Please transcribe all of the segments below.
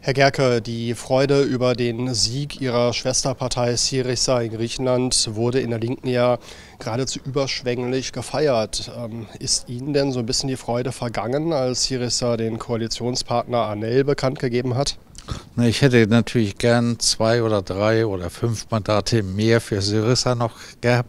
Herr Gerke, die Freude über den Sieg Ihrer Schwesterpartei Syriza in Griechenland wurde in der Linken ja geradezu überschwänglich gefeiert. Ist Ihnen denn so ein bisschen die Freude vergangen, als Syriza den Koalitionspartner ANEL bekannt gegeben hat? Na, ich hätte natürlich gern 2 oder 3 oder 5 Mandate mehr für Syriza noch gehabt.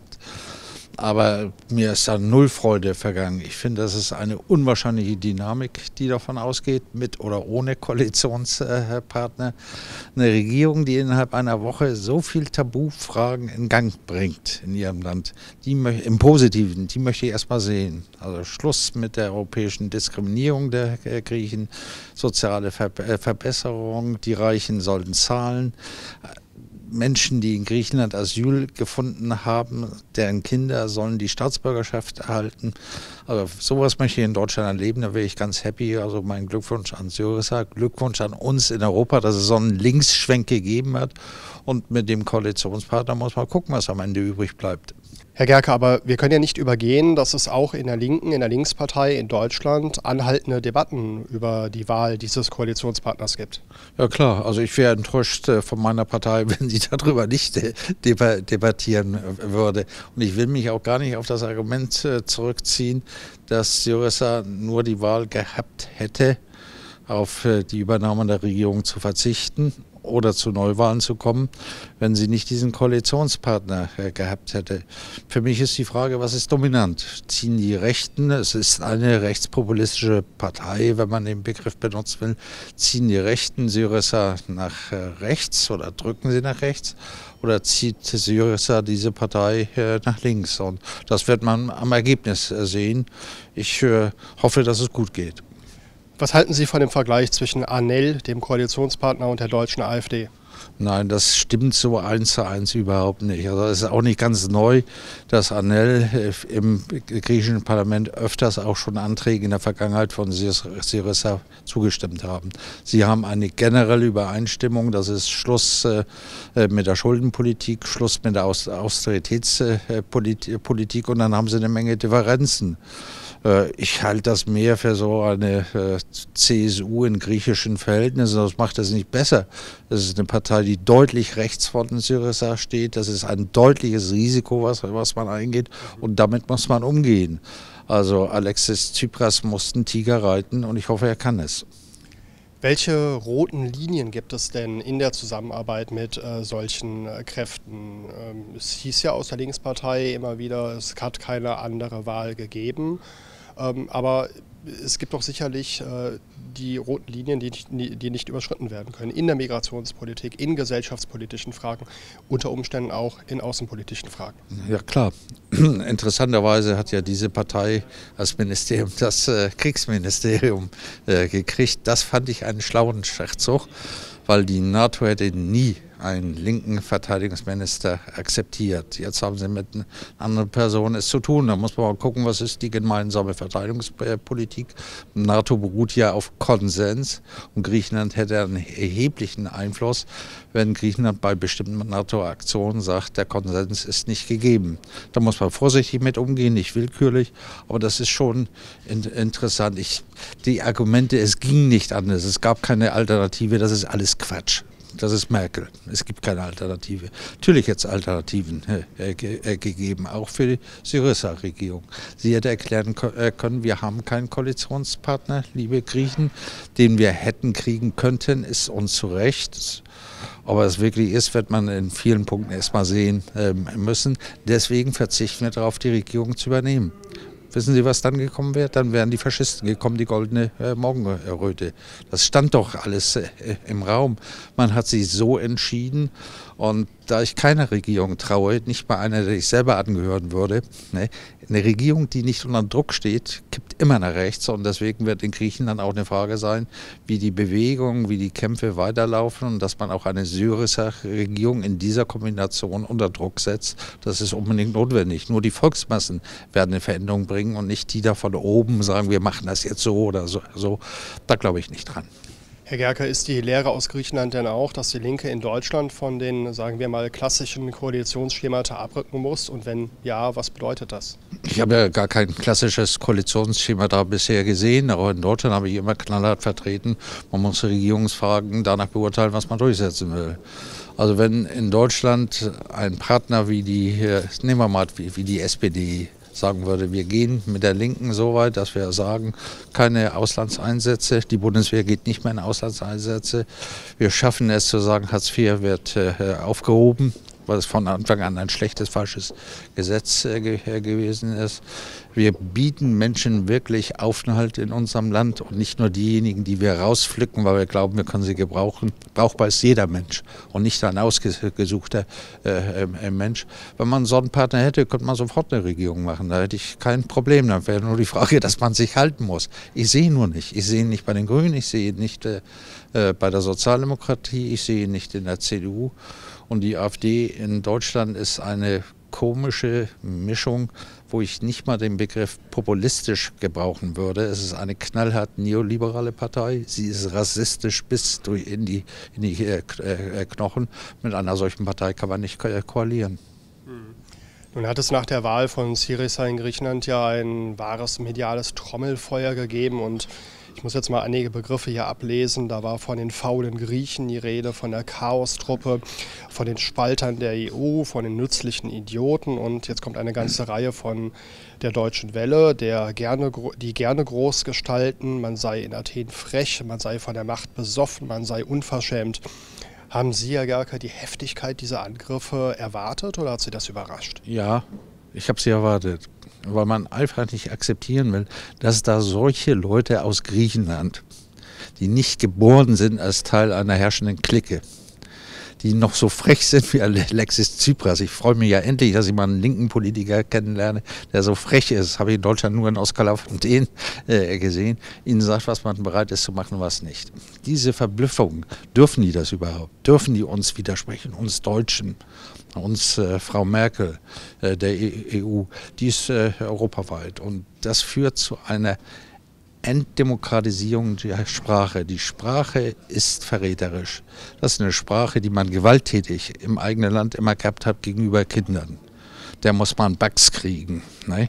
Aber mir ist da null Freude vergangen. Ich finde, das ist eine unwahrscheinliche Dynamik, die davon ausgeht, mit oder ohne Koalitionspartner. Eine Regierung, die innerhalb einer Woche so viel Tabufragen in Gang bringt in ihrem Land, im Positiven, die möchte ich erstmal sehen. Also Schluss mit der europäischen Diskriminierung der Griechen, soziale Verbesserung, die Reichen sollten zahlen. Menschen, die in Griechenland Asyl gefunden haben, deren Kinder sollen die Staatsbürgerschaft erhalten. Also sowas möchte ich in Deutschland erleben, da wäre ich ganz happy. Also mein Glückwunsch an Syriza, Glückwunsch an uns in Europa, dass es so einen Linksschwenk gegeben hat. Und mit dem Koalitionspartner muss man gucken, was am Ende übrig bleibt. Herr Gerke, aber wir können ja nicht übergehen, dass es auch in der Linken, in der Linkspartei in Deutschland anhaltende Debatten über die Wahl dieses Koalitionspartners gibt. Ja klar, also ich wäre enttäuscht von meiner Partei, wenn sie darüber nicht debattieren würde. Und ich will mich auch gar nicht auf das Argument zurückziehen, dass Syriza nur die Wahl gehabt hätte, auf die Übernahme der Regierung zu verzichten oder zu Neuwahlen zu kommen, wenn sie nicht diesen Koalitionspartner gehabt hätte. Für mich ist die Frage, was ist dominant? Ziehen die Rechten, es ist eine rechtspopulistische Partei, wenn man den Begriff benutzen will, ziehen die Rechten Syriza nach rechts oder drücken sie nach rechts? Oder zieht Syriza diese Partei nach links? Und das wird man am Ergebnis sehen. Ich hoffe, dass es gut geht. Was halten Sie von dem Vergleich zwischen ANEL, dem Koalitionspartner, und der deutschen AfD? Nein, das stimmt so 1:1 überhaupt nicht. Also es ist auch nicht ganz neu, dass ANEL im griechischen Parlament öfters auch schon Anträge in der Vergangenheit von Syriza zugestimmt haben. Sie haben eine generelle Übereinstimmung, das ist Schluss mit der Schuldenpolitik, Schluss mit der Austeritätspolitik und dann haben sie eine Menge Differenzen. Ich halte das mehr für so eine CSU in griechischen Verhältnissen. Das macht es nicht besser. Das ist eine Partei, die deutlich rechts von Syriza steht. Das ist ein deutliches Risiko, was man eingeht. Und damit muss man umgehen. Also Alexis Tsipras muss einen Tiger reiten und ich hoffe, er kann es. Welche roten Linien gibt es denn in der Zusammenarbeit mit solchen Kräften? Es hieß ja aus der Linkspartei immer wieder, es hat keine andere Wahl gegeben. Aber es gibt doch sicherlich die roten Linien, die nicht überschritten werden können. In der Migrationspolitik, in gesellschaftspolitischen Fragen, unter Umständen auch in außenpolitischen Fragen. Ja klar. Interessanterweise hat ja diese Partei als Ministerium das Kriegsministerium gekriegt. Das fand ich einen schlauen Schachzug, weil die NATO hätte nie einen linken Verteidigungsminister akzeptiert. Jetzt haben sie mit einer anderen Person es zu tun. Da muss man mal gucken, was ist die gemeinsame Verteidigungspolitik. NATO beruht ja auf Konsens und Griechenland hätte einen erheblichen Einfluss, wenn Griechenland bei bestimmten NATO-Aktionen sagt, der Konsens ist nicht gegeben. Da muss man vorsichtig mit umgehen, nicht willkürlich, aber das ist schon interessant. Die Argumente, es ging nicht anders, es gab keine Alternative, das ist alles Quatsch. Das ist Merkel. Es gibt keine Alternative. Natürlich hätte es Alternativen gegeben, auch für die Syriza-Regierung. Sie hätte erklären können, wir haben keinen Koalitionspartner, liebe Griechen, den wir hätten kriegen könnten, ist uns zu Recht. Ob es wirklich ist, wird man in vielen Punkten erstmal sehen müssen. Deswegen verzichten wir darauf, die Regierung zu übernehmen. Wissen Sie, was dann gekommen wäre? Dann wären die Faschisten gekommen, die goldene Morgenröte. Das stand doch alles im Raum. Man hat sich so entschieden. Und da ich keiner Regierung traue, nicht mal einer, der ich selber angehören würde, ne, eine Regierung, die nicht unter Druck steht, kippt immer nach rechts. Und deswegen wird in Griechenland auch eine Frage sein, wie die Bewegungen, wie die Kämpfe weiterlaufen und dass man auch eine Syriza-Regierung in dieser Kombination unter Druck setzt. Das ist unbedingt notwendig. Nur die Volksmassen werden eine Veränderung bringen und nicht die da von oben sagen, wir machen das jetzt so oder so. Da glaube ich nicht dran. Herr Gerke, ist die Lehre aus Griechenland denn auch, dass die Linke in Deutschland von den, sagen wir mal, klassischen Koalitionsschemata abrücken muss? Und wenn ja, was bedeutet das? Ich habe ja gar kein klassisches Koalitionsschema da bisher gesehen, aber in Deutschland habe ich immer knallhart vertreten, man muss Regierungsfragen danach beurteilen, was man durchsetzen will. Also wenn in Deutschland ein Partner wie nehmen wir mal wie die SPD, sagen würde, wir gehen mit der Linken so weit, dass wir sagen, keine Auslandseinsätze, die Bundeswehr geht nicht mehr in Auslandseinsätze. Wir schaffen es zu sagen, Hartz IV wird aufgehoben, weil es von Anfang an ein schlechtes, falsches Gesetz gewesen ist. Wir bieten Menschen wirklich Aufenthalt in unserem Land und nicht nur diejenigen, die wir rauspflücken, weil wir glauben, wir können sie gebrauchen. Brauchbar ist jeder Mensch und nicht ein ausgesuchter Mensch. Wenn man so einen Partner hätte, könnte man sofort eine Regierung machen. Da hätte ich kein Problem. Dann wäre nur die Frage, dass man sich halten muss. Ich sehe ihn nur nicht. Ich sehe ihn nicht bei den Grünen, ich sehe ihn nicht bei der Sozialdemokratie, ich sehe ihn nicht in der CDU. Und die AfD in Deutschland ist eine komische Mischung, wo ich nicht mal den Begriff populistisch gebrauchen würde. Es ist eine knallhart neoliberale Partei. Sie ist rassistisch bis in die Knochen. Mit einer solchen Partei kann man nicht koalieren. Nun hat es nach der Wahl von Syriza in Griechenland ja ein wahres mediales Trommelfeuer gegeben und ich muss jetzt mal einige Begriffe hier ablesen. Da war von den faulen Griechen die Rede, von der Chaostruppe, von den Spaltern der EU, von den nützlichen Idioten und jetzt kommt eine ganze Reihe von der Deutschen Welle, die gerne groß gestalten, man sei in Athen frech, man sei von der Macht besoffen, man sei unverschämt. Haben Sie, Herr Gerke, die Heftigkeit dieser Angriffe erwartet oder hat Sie das überrascht? Ja, ich habe sie erwartet, weil man einfach nicht akzeptieren will, dass da solche Leute aus Griechenland, die nicht geboren sind als Teil einer herrschenden Clique, die noch so frech sind wie Alexis Tsipras. Ich freue mich ja endlich, dass ich mal einen linken Politiker kennenlerne, der so frech ist. Habe ich in Deutschland nur in Oskar Lafontaine gesehen. Ihnen sagt, was man bereit ist zu machen und was nicht. Diese Verblüffung, dürfen die das überhaupt? Dürfen die uns widersprechen, uns Deutschen? Uns Frau Merkel der EU, die ist europaweit. Und das führt zu einer Entdemokratisierung der Sprache. Die Sprache ist verräterisch. Das ist eine Sprache, die man gewalttätig im eigenen Land immer gehabt hat gegenüber Kindern. Der muss man Bugs kriegen. Ne?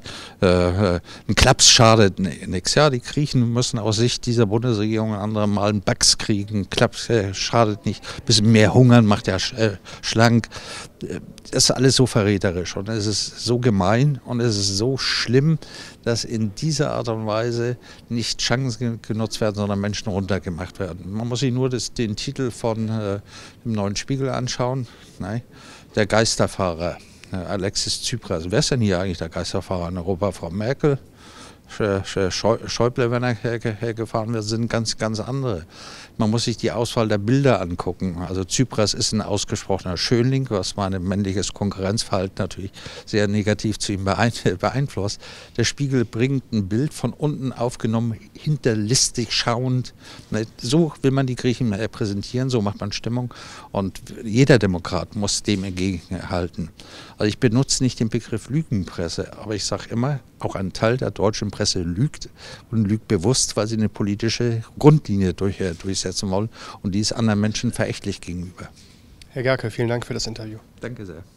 Ein Klaps schadet nichts. Ja, die Griechen müssen aus Sicht dieser Bundesregierung andere Mal einen Bugs kriegen. Klaps schadet nicht. Ein bisschen mehr hungern macht ja schlank. Das ist alles so verräterisch und es ist so gemein und es ist so schlimm, dass in dieser Art und Weise nicht Chancen genutzt werden, sondern Menschen runtergemacht werden. Man muss sich nur den Titel von dem Neuen Spiegel anschauen. Ne? Der Geisterfahrer. Alexis Tsipras. Wer ist denn hier eigentlich der Geisterfahrer in Europa? Frau Merkel, Schäuble, wenn er gefahren wird, sind ganz andere. Man muss sich die Auswahl der Bilder angucken. Also Tsipras ist ein ausgesprochener Schönling, was mein männliches Konkurrenzverhalten natürlich sehr negativ zu ihm beeinflusst. Der Spiegel bringt ein Bild von unten aufgenommen, hinterlistig schauend. So will man die Griechen präsentieren, so macht man Stimmung. Und jeder Demokrat muss dem entgegenhalten. Also ich benutze nicht den Begriff Lügenpresse, aber ich sage immer, auch ein Teil der deutschen Presse lügt und lügt bewusst, weil sie eine politische Grundlinie durchsetzen wollen und die ist anderen Menschen verächtlich gegenüber. Herr Gerke, vielen Dank für das Interview. Danke sehr.